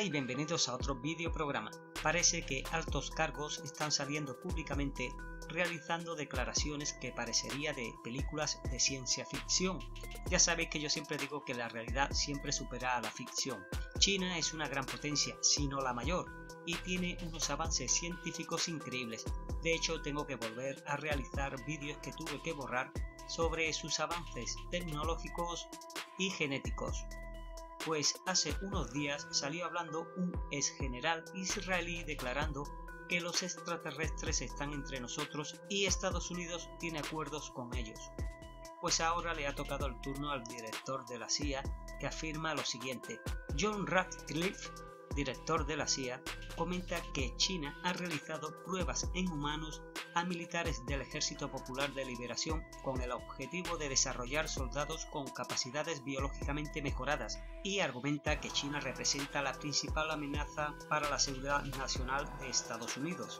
y bienvenidos a otro vídeo programa. Parece que altos cargos están saliendo públicamente realizando declaraciones que parecería de películas de ciencia ficción. Ya sabéis que yo siempre digo que la realidad siempre supera a la ficción. China es una gran potencia, si no la mayor, y tiene unos avances científicos increíbles. De hecho, tengo que volver a realizar vídeos que tuve que borrar sobre sus avances tecnológicos y genéticos. Pues hace unos días salió hablando un ex general israelí declarando que los extraterrestres están entre nosotros y Estados Unidos tiene acuerdos con ellos. Pues ahora le ha tocado el turno al director de la CIA, que afirma lo siguiente. John Ratcliffe, director de la CIA, comenta que China ha realizado pruebas en humanos a militares del Ejército Popular de Liberación con el objetivo de desarrollar soldados con capacidades biológicamente mejoradas y argumenta que China representa la principal amenaza para la seguridad nacional de Estados Unidos.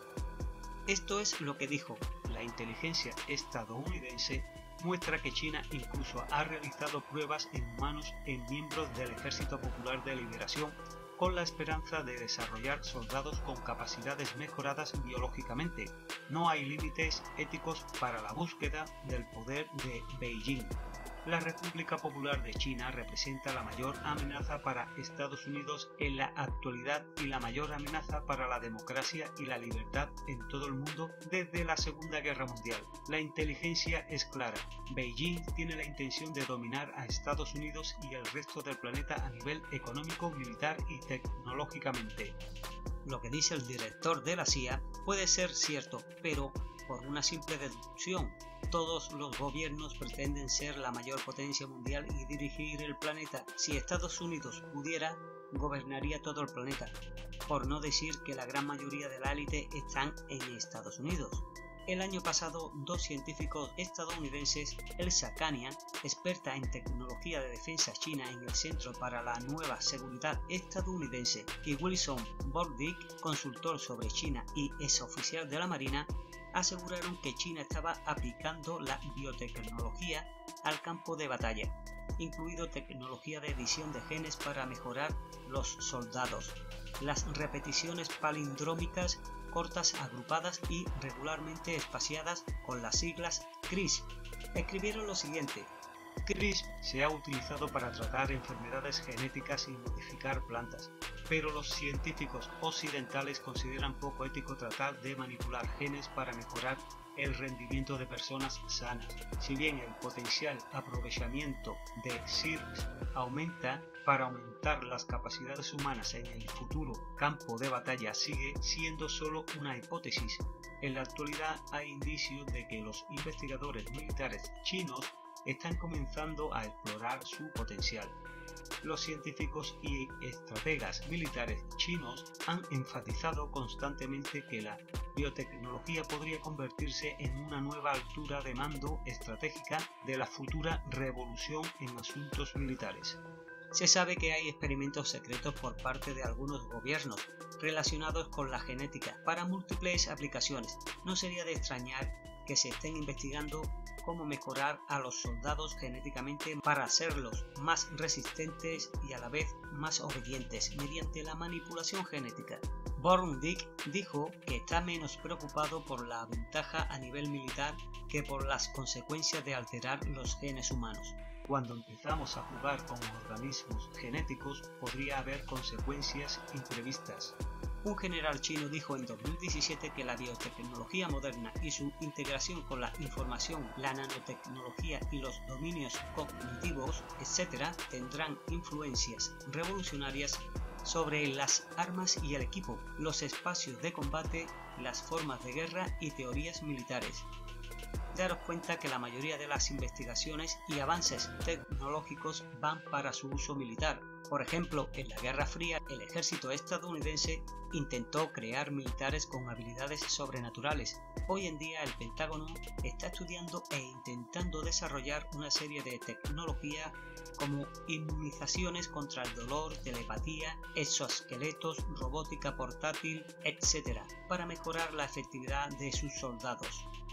Esto es lo que dijo. La inteligencia estadounidense muestra que China incluso ha realizado pruebas en humanos en miembros del Ejército Popular de Liberación con la esperanza de desarrollar soldados con capacidades mejoradas biológicamente. No hay límites éticos para la búsqueda del poder de Beijing. La República Popular de China representa la mayor amenaza para Estados Unidos en la actualidad y la mayor amenaza para la democracia y la libertad en todo el mundo desde la Segunda Guerra Mundial. La inteligencia es clara. Beijing tiene la intención de dominar a Estados Unidos y el resto del planeta a nivel económico, militar y tecnológicamente. Lo que dice el director de la CIA puede ser cierto, pero por una simple deducción. Todos los gobiernos pretenden ser la mayor potencia mundial y dirigir el planeta. Si Estados Unidos pudiera, gobernaría todo el planeta, por no decir que la gran mayoría de la élite están en Estados Unidos. El año pasado, dos científicos estadounidenses, Elsa Kania, experta en tecnología de defensa china en el Centro para la Nueva Seguridad estadounidense, y Wilson Bordick, consultor sobre China y exoficial de la Marina, aseguraron que China estaba aplicando la biotecnología al campo de batalla, incluido tecnología de edición de genes para mejorar los soldados, las repeticiones palindrómicas cortas agrupadas y regularmente espaciadas con las siglas CRISP. Escribieron lo siguiente. CRISP se ha utilizado para tratar enfermedades genéticas y modificar plantas, pero los científicos occidentales consideran poco ético tratar de manipular genes para mejorar el rendimiento de personas sanas. Si bien el potencial aprovechamiento de CRISP aumenta para aumentar las capacidades humanas en el futuro campo de batalla, sigue siendo solo una hipótesis. En la actualidad hay indicios de que los investigadores militares chinos están comenzando a explorar su potencial. Los científicos y estrategas militares chinos han enfatizado constantemente que la biotecnología podría convertirse en una nueva altura de mando estratégica de la futura revolución en asuntos militares. Se sabe que hay experimentos secretos por parte de algunos gobiernos relacionados con la genética para múltiples aplicaciones. No sería de extrañar que se estén investigando cómo mejorar a los soldados genéticamente para hacerlos más resistentes y a la vez más obedientes mediante la manipulación genética. Bordick dijo que está menos preocupado por la ventaja a nivel militar que por las consecuencias de alterar los genes humanos. Cuando empezamos a jugar con organismos genéticos podría haber consecuencias imprevistas. Un general chino dijo en 2017 que la biotecnología moderna y su integración con la información, la nanotecnología y los dominios cognitivos, etc., tendrán influencias revolucionarias sobre las armas y el equipo, los espacios de combate, las formas de guerra y teorías militares. Daros cuenta que la mayoría de las investigaciones y avances tecnológicos van para su uso militar. Por ejemplo, en la Guerra Fría, el ejército estadounidense intentó crear militares con habilidades sobrenaturales. Hoy en día el Pentágono está estudiando e intentando desarrollar una serie de tecnología como inmunizaciones contra el dolor, telepatía, exoesqueletos, robótica portátil, etc., para mejorar la efectividad de sus soldados.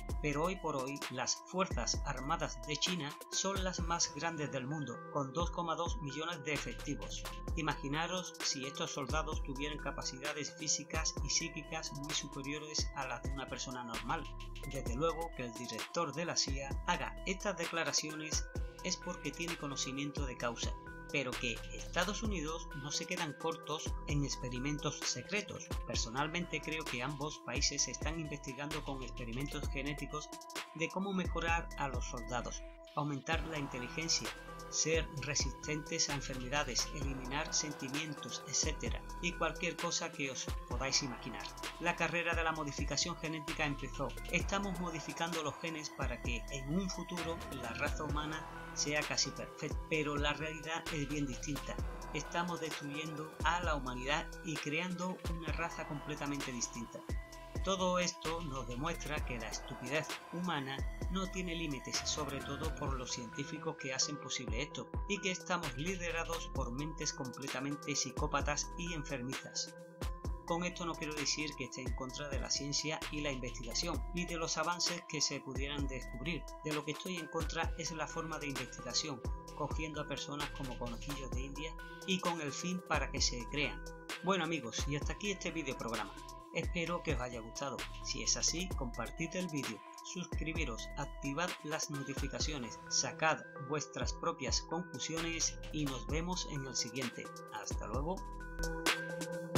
pero hoy por hoy las Fuerzas Armadas de China son las más grandes del mundo, con 2,2 millones de efectivos. Imaginaros si estos soldados tuvieran capacidades físicas y psíquicas muy superiores a las de una persona normal. Desde luego que el director de la CIA haga estas declaraciones es porque tiene conocimiento de causa, pero que Estados Unidos no se quedan cortos en experimentos secretos. Personalmente creo que ambos países están investigando con experimentos genéticos de cómo mejorar a los soldados, aumentar la inteligencia, ser resistentes a enfermedades, eliminar sentimientos, etc. y cualquier cosa que os podáis imaginar. La carrera de la modificación genética empezó. Estamos modificando los genes para que en un futuro la raza humana sea casi perfecta, pero la realidad es bien distinta. Estamos destruyendo a la humanidad y creando una raza completamente distinta. Todo esto nos demuestra que la estupidez humana no tiene límites, sobre todo por los científicos que hacen posible esto, y que estamos liderados por mentes completamente psicópatas y enfermizas. Con esto no quiero decir que esté en contra de la ciencia y la investigación, ni de los avances que se pudieran descubrir. De lo que estoy en contra es la forma de investigación, cogiendo a personas como conejillos de India y con el fin para que se crean. Bueno amigos, y hasta aquí este video programa. Espero que os haya gustado. Si es así, compartid el vídeo, suscribiros, activad las notificaciones, sacad vuestras propias conclusiones y nos vemos en el siguiente. Hasta luego.